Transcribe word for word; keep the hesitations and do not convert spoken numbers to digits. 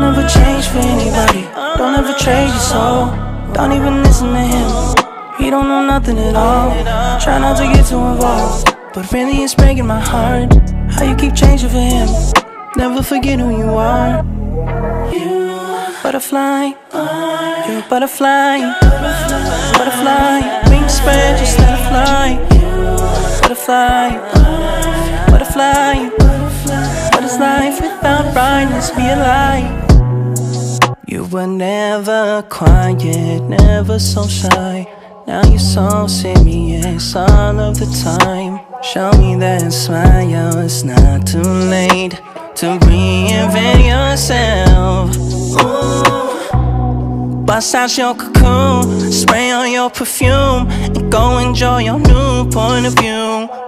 ever change for anybody. Don't ever trade your soul. Don't even listen to him. He don't know nothing at all. Try not to get too involved, but really it's breaking my heart how you keep changing for him. Never forget who you are. You butterfly, you're a butterfly. Butterfly, wings spread, just let it fly. Butterfly, butterfly. What is life without brightness? Be a light. You were never quiet, never so shy. Now you're so serious all of the time. Show me that smile, it's not too late to reinvent yourself. Ooh. Bust out your cocoon, spray on your perfume, and go enjoy your new point of view.